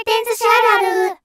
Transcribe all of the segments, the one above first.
転寿司あるある。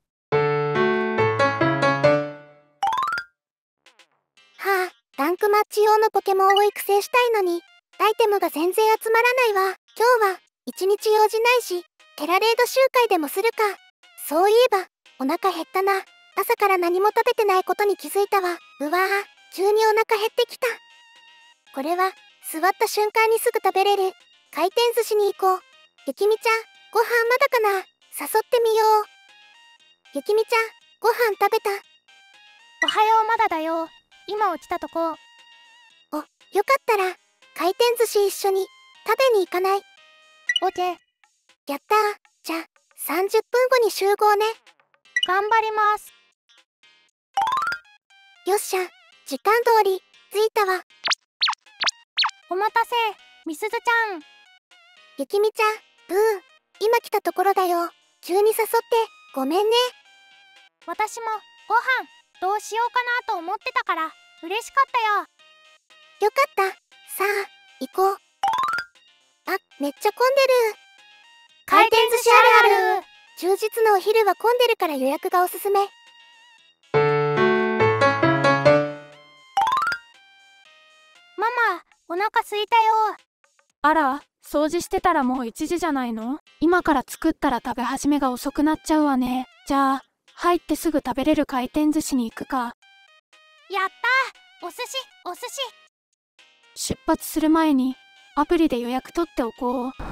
はあ、ランクマッチ用のポケモンを育成したいのに、アイテムが全然集まらないわ。今日は一日用事ないし、テラレード集会でもするか。そういえば、お腹減ったな。朝から何も食べてないことに気づいたわ。うわぁ、急にお腹減ってきた。これは、座った瞬間にすぐ食べれる。回転寿司に行こう。ゆきみちゃん、ご飯まだかな？誘ってみよう。ゆきみちゃん、ご飯食べた？ おはよう、まだだよ。今起きたとこ。 お、よかったら、回転寿司一緒に食べに行かない？ オッケー。 やったー。じゃあ、30分後に集合ね。 頑張ります。 よっしゃ、時間通り、着いたわ。 お待たせ、みすずちゃん。 ゆきみちゃん、今来たところだよ。急に誘って、ごめんね。 私も、ご飯、どうしようかなと思ってたから、嬉しかったよ。 よかった。さあ、行こう。あ、めっちゃ混んでる。回転寿司あるある。休日のお昼は混んでるから予約がおすすめ。 ママ、お腹すいたよ。 あら、掃除してたらもう1時じゃないの？今から作ったら食べ始めが遅くなっちゃうわね。じゃあ、入ってすぐ食べれる回転寿司に行くか。 やったー、お寿司、お寿司。 出発する前に、アプリで予約取っておこう。 到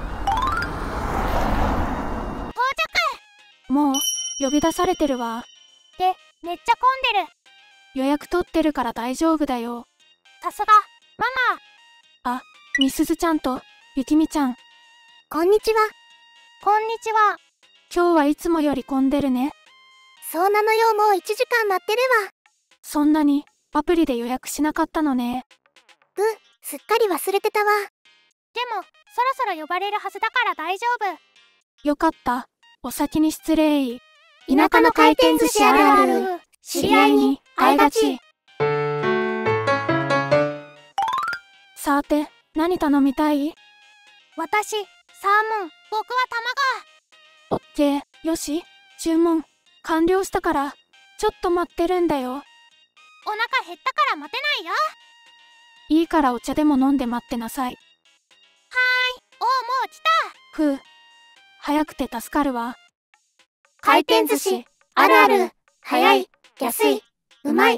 着！ もう、呼び出されてるわ。 で、めっちゃ混んでる。 予約取ってるから大丈夫だよ。 さすが、ママ。 あ、みすずちゃんと、ゆきみちゃん。 こんにちは。 こんにちは。 今日はいつもより混んでるね。 そうなのよ、もう1時間待ってるわ。 そんなに、アプリで予約しなかったのね。 すっかり忘れてたわ。 でも、そろそろ呼ばれるはずだから大丈夫。 よかった。お先に失礼。 田舎の回転寿司あるある。知り合いに会いがち。 さて、何頼みたい？ 私、サーモン。僕はオッケー。よし、注文、完了したから、ちょっと待ってるんだよ。 卵。お腹減ったから待てないよ。 いいからお茶でも飲んで待ってなさい。 おう、もう来た。 ふう。早くて助かるわ。 回転寿司あるある。早い、安い、うまい。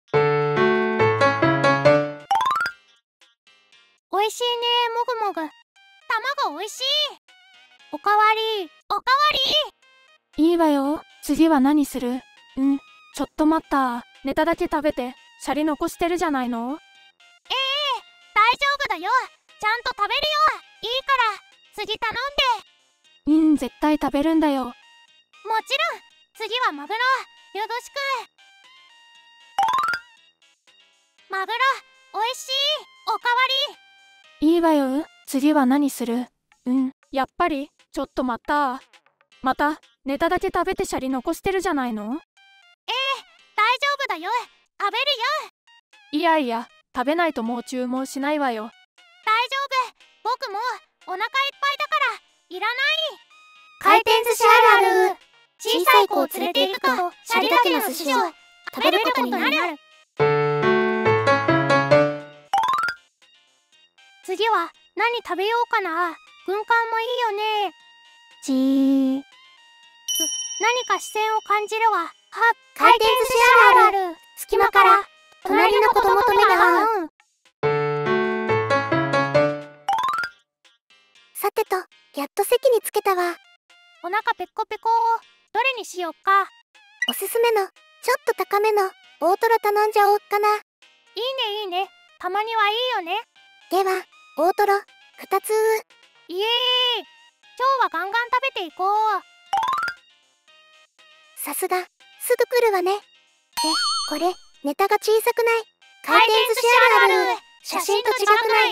おいしいね、もぐもぐ。卵おいしい。おかわり、おかわり。 いいわよ。次は何する？ちょっと待った。ネタだけ食べて、シャリ残してるじゃないの？ 大丈夫だよ。ちゃんと食べるよ。いいから、次頼んで。 絶対食べるんだよ。 もちろん、次はマグロ。よろしく。マグロ、おいしい。おかわり。 いいわよ。次は何する？やっぱり、ちょっと待った。また、ネタだけ食べてシャリ残してるじゃないの？ 大丈夫だよ。食べるよ。 いやいや、食べないともう注文しないわよ。 大丈夫。僕もお腹いっぱいだからいらない。 回転寿司あるある。小さい子を連れて行くと、シャリだけの寿司を食べることになる。 次は何食べようかな。軍艦もいいよね。何か視線を感じるわ。 回転寿司あるある。隙間から隣の子供と目が合う。さてと、やっと席に着けたわ。 お腹ペコペコ。どれにしよっか。 おすすめの、ちょっと高めの大トロ頼んじゃおうかな。 いいねいいね。たまにはいいよね。 では、大トロ2つ。 イエーイ。今日はガンガン食べていこう。 さすが、すぐ来るわね。これ、ネタが小さくない？回転寿司あるある。写真と違くない？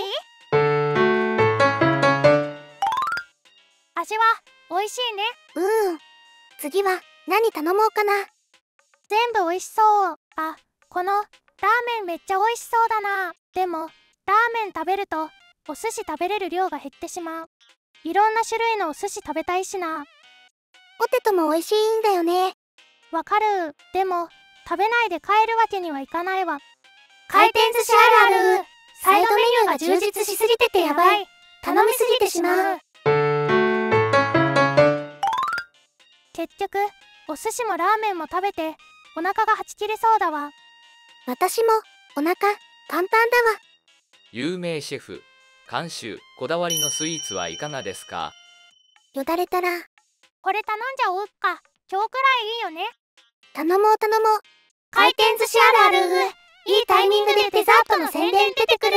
味は美味しいね。 次は何頼もうかな。 全部美味しそう。あ、このラーメンめっちゃ美味しそうだな。でも、ラーメン食べるとお寿司食べれる量が減ってしまう。いろんな種類のお寿司食べたいしな。 ポテトも美味しいんだよね。 わかる。でも食べないで帰るわけにはいかないわ。 回転寿司あるある。サイドメニューが充実しすぎててやばい。頼みすぎてしまう。 結局お寿司もラーメンも食べてお腹がはち切れそうだわ。 私もお腹パンパンだわ。 有名シェフ監修こだわりのスイーツはいかがですか？ よだれたらこれ頼んじゃおうか。今日くらいいいよね。 頼もう頼もう。回転寿司あるある。いいタイミングでデザートの宣伝出てくる。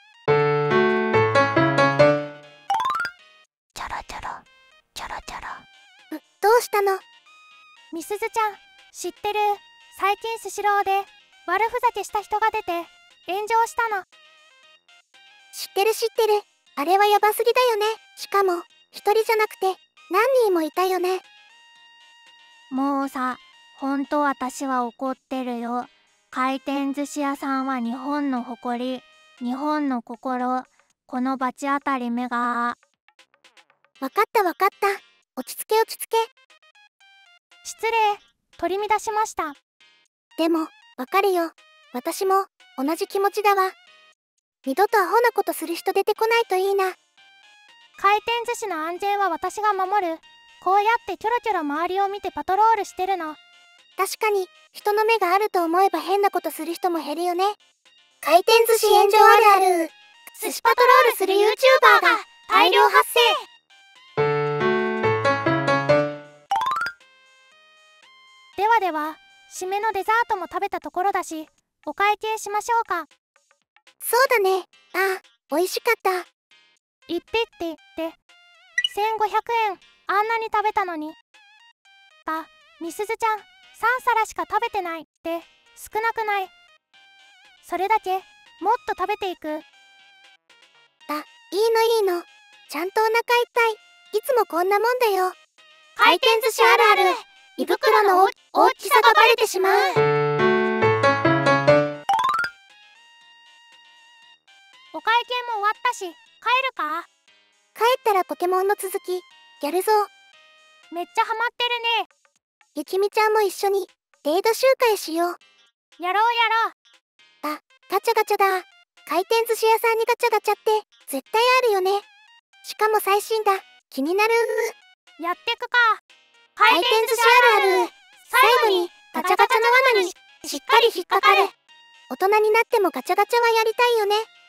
チャラチャラチャラチャラ。 どうしたの？ みすずちゃん知ってる？最近スシローで悪ふざけした人が出て炎上したの。 知ってる知ってる。あれはヤバすぎだよね。しかも一人じゃなくて何人もいたよね。 もうさ、ほんと私は怒ってるよ。回転寿司屋さんは日本の誇り、日本の心。この罰当たり目が。 わかったわかった。落ち着け落ち着け。 失礼、取り乱しました。 でもわかるよ。私も同じ気持ちだわ。二度とアホなことする人出てこないといいな。 回転寿司の安全は私が守る。こうやってキョロキョロ周りを見てパトロールしてるの。 確かに人の目があると思えば変なことする人も減るよね。回転寿司炎上あるある。寿司パトロールする YouTuber が大量発生。 ではでは、締めのデザートも食べたところだし、お会計しましょうか。 そうだね。ああ、美味しかった。 一匹って1500円。あんなに食べたのに。みすずちゃん3皿しか食べてないって少なくない？それだけもっと食べていく。 いいのいいの。ちゃんとお腹いっぱい。いつもこんなもんだよ。回転寿司あるある。胃袋の大きさがバレてしまう。 お会計も終わったし帰るか？ 帰ったらポケモンの続きやるぞ。 めっちゃハマってるね。 ゆきみちゃんも一緒にレイド集会しよう。 やろうやろう。 ガチャガチャだ。回転寿司屋さんにガチャガチャって絶対あるよね。しかも最新だ。気になる。 やってくか。 回転寿司あるある。最後にガチャガチャの罠にしっかり引っかかる。大人になってもガチャガチャはやりたいよね。